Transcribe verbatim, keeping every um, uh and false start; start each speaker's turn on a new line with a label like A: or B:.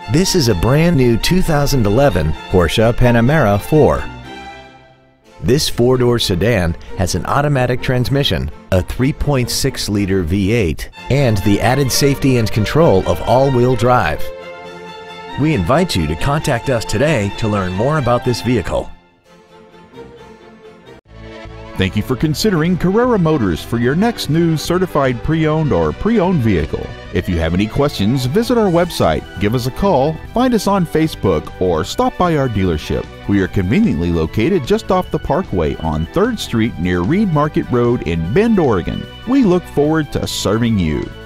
A: This is a brand new two thousand eleven Porsche Panamera four. This four-door sedan has an automatic transmission, a three point six liter V eight, and the added safety and control of all-wheel drive. We invite you to contact us today to learn more about this vehicle.
B: Thank you for considering Carrera Motors for your next new certified pre-owned or pre-owned vehicle. If you have any questions, visit our website, give us a call, find us on Facebook, or stop by our dealership. We are conveniently located just off the Parkway on third Street near Reed Market Road in Bend, Oregon. We look forward to serving you.